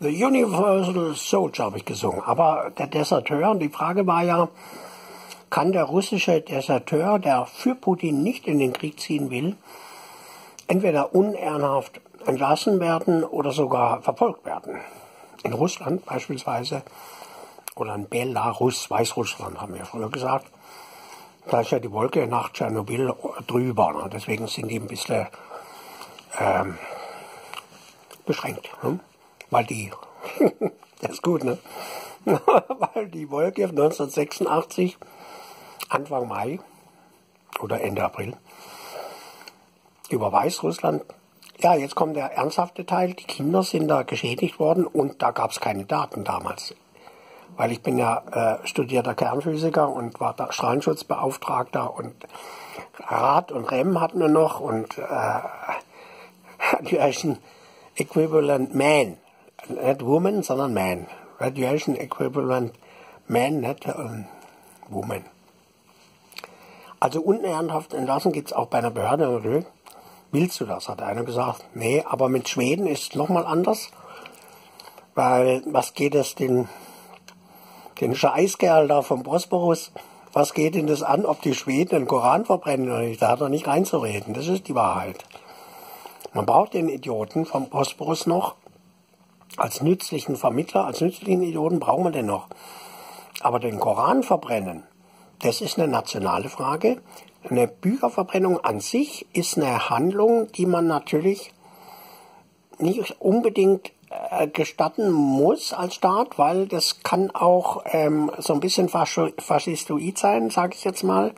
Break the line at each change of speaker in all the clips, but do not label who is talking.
The Universal Soldier habe ich gesungen. Aber der Deserteur, die Frage war ja, kann der russische Deserteur, der für Putin nicht in den Krieg ziehen will, entweder unehrenhaft entlassen werden oder sogar verfolgt werden? In Russland beispielsweise oder in Belarus, Weißrussland haben wir früher gesagt, da ist ja die Wolke nach Tschernobyl drüber. Ne? Deswegen sind die ein bisschen beschränkt. Ne? Weil die, das ist gut, ne? Weil die Wolke 1986, Anfang Mai oder Ende April, über Weißrussland, ja, jetzt kommt der ernsthafte Teil, die Kinder sind da geschädigt worden und da gab es keine Daten damals. Weil ich bin ja studierter Kernphysiker und war da Strahlenschutzbeauftragter und Rad und Rem hatten wir noch und Radiation Equivalent Man. Nicht Woman, sondern Man. Radiation Equivalent Man, nicht Woman. Also unehrenhaft entlassen gibt es auch bei einer Behörde. Willst du das, hat einer gesagt. Nee, aber mit Schweden ist es nochmal anders. Weil, was geht es den Scheißkerl da vom Bosporus, was geht denn das an, ob die Schweden den Koran verbrennen oder nicht? Da hat er nicht reinzureden. Das ist die Wahrheit. Man braucht den Idioten vom Bosporus noch. Als nützlichen Vermittler, als nützlichen Idioten brauchen wir den noch. Aber den Koran verbrennen, das ist eine nationale Frage. Eine Bücherverbrennung an sich ist eine Handlung, die man natürlich nicht unbedingt gestatten muss als Staat, weil das kann auch so ein bisschen faschistoid sein, sage ich jetzt mal.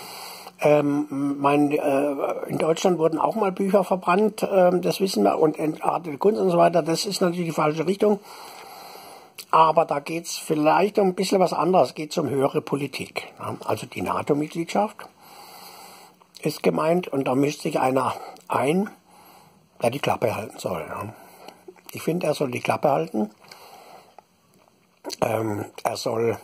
In Deutschland wurden auch mal Bücher verbrannt, das wissen wir, und entartete Kunst und so weiter, das ist natürlich die falsche Richtung. Aber da geht es vielleicht um ein bisschen was anderes, es geht um höhere Politik. Also die NATO-Mitgliedschaft ist gemeint und da mischt sich einer ein, der die Klappe halten soll. Ich finde, er soll die Klappe halten. Er soll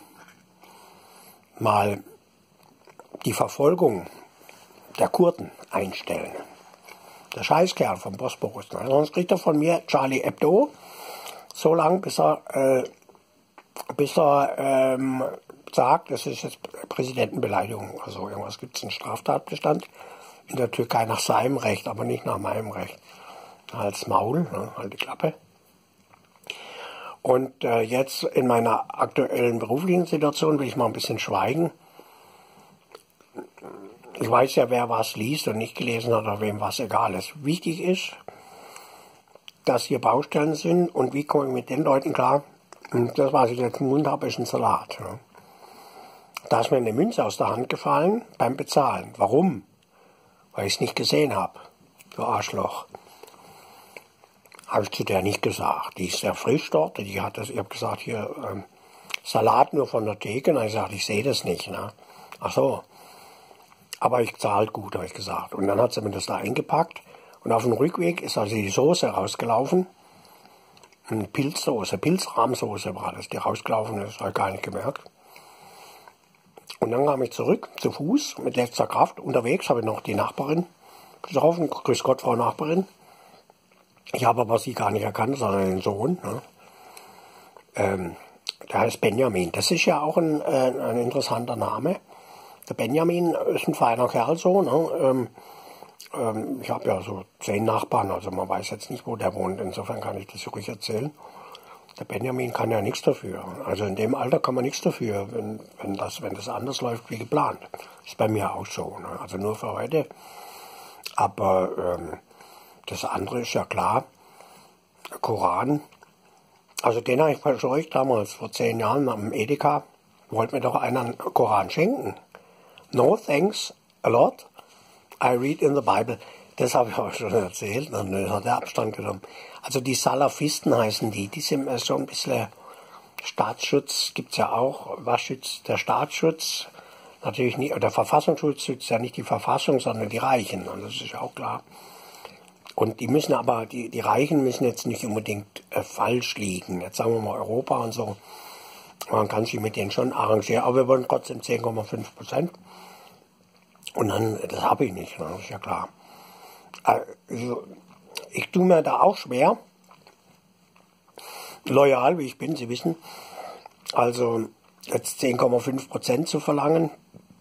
mal die Verfolgung der Kurden einstellen. Der Scheißkerl vom Bosporus. Sonst kriegt er von mir Charlie Hebdo so lange, bis er sagt, das ist jetzt Präsidentenbeleidigung oder so. Irgendwas gibt es einen Straftatbestand in der Türkei nach seinem Recht, aber nicht nach meinem Recht. Als Maul, ne, halt die Klappe. Und jetzt in meiner aktuellen beruflichen Situation will ich mal ein bisschen schweigen. Ich weiß ja, wer was liest und nicht gelesen hat, oder wem was egal ist. Wichtig ist, dass hier Baustellen sind und wie komme ich mit den Leuten klar. Und das, was ich jetzt im Mund habe, ist ein Salat. Ne? Da ist mir eine Münze aus der Hand gefallen beim Bezahlen. Warum? Weil ich es nicht gesehen habe. Du Arschloch. Habe ich zu der nicht gesagt. Die ist sehr frisch dort. Ich habe gesagt, hier Salat nur von der Theke. Und ich gesagt, ich sehe das nicht. Ne? Ach so. Aber ich zahle gut, habe ich gesagt. Und dann hat sie mir das da eingepackt. Und auf dem Rückweg ist also die Soße rausgelaufen. Eine Pilzsoße, Pilzrahmsoße war das, die rausgelaufen ist. Habe ich gar nicht gemerkt. Und dann kam ich zurück, zu Fuß, mit letzter Kraft. Unterwegs habe ich noch die Nachbarin getroffen. Grüß Gott, Frau Nachbarin. Ich habe aber sie gar nicht erkannt, sondern den Sohn. Ne? Der heißt Benjamin. Das ist ja auch ein interessanter Name. Der Benjamin ist ein feiner Kerl so. Ne? Ich habe ja so 10 Nachbarn, also man weiß jetzt nicht, wo der wohnt. Insofern kann ich das ruhig erzählen. Der Benjamin kann ja nichts dafür. Also in dem Alter kann man nichts dafür, wenn das anders läuft wie geplant. Ist bei mir auch so. Ne? Also nur für heute. Aber das andere ist ja klar. Koran. Also den habe ich verscheucht damals, vor 10 Jahren am Edeka. Wollte mir doch einer einen Koran schenken. No thanks a lot. I read in the Bible. Das habe ich auch schon erzählt. Dann hat er Abstand genommen. Also die Salafisten heißen die. Die sind so ein bisschen Staatsschutz. Gibt's ja auch. Was schützt der Staatsschutz? Natürlich nicht. Der Verfassungsschutz schützt ja nicht die Verfassung, sondern die Reichen. Und das ist ja auch klar. Und die müssen aber, die Reichen müssen jetzt nicht unbedingt falsch liegen. Jetzt sagen wir mal Europa und so. Man kann sich mit denen schon arrangieren. Aber wir wollen trotzdem 10,5%. Und dann, das habe ich nicht, das ist ja klar. Also, ich tue mir da auch schwer, loyal, wie ich bin, Sie wissen. Also jetzt 10,5% zu verlangen,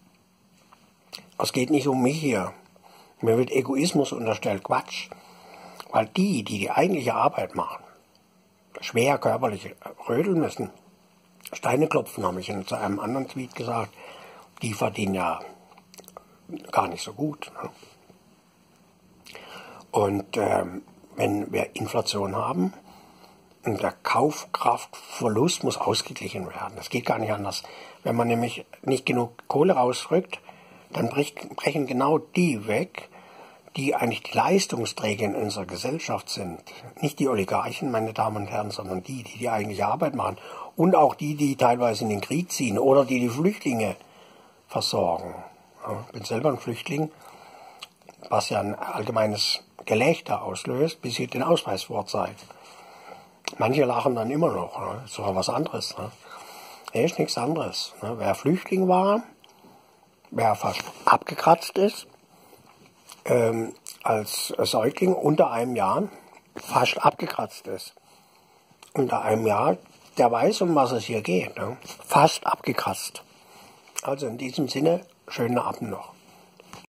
es geht nicht um mich hier. Mir wird Egoismus unterstellt, Quatsch. Weil die eigentliche Arbeit machen, schwer körperlich rödeln müssen, Steine klopfen, habe ich zu einem anderen Tweet gesagt, die verdienen ja gar nicht so gut. Ne? Und wenn wir Inflation haben, und der Kaufkraftverlust muss ausgeglichen werden. Das geht gar nicht anders. Wenn man nämlich nicht genug Kohle rausrückt, dann brechen genau die weg, die eigentlich die Leistungsträger in unserer Gesellschaft sind. Nicht die Oligarchen, meine Damen und Herren, sondern die eigentliche Arbeit machen. Und auch die teilweise in den Krieg ziehen oder die Flüchtlinge versorgen. Ja, ich bin selber ein Flüchtling, was ja ein allgemeines Gelächter auslöst, bis ihr den Ausweis vorzeigt. Manche lachen dann immer noch, ne? Ist doch was anderes. Ne? Nee, ist nichts anderes. Ne? Wer Flüchtling war, wer fast abgekratzt ist, als Säugling unter einem Jahr, fast abgekratzt ist, unter einem Jahr, der weiß, um was es hier geht. Ne? Fast abgekratzt. Also in diesem Sinne, schönen Abend noch.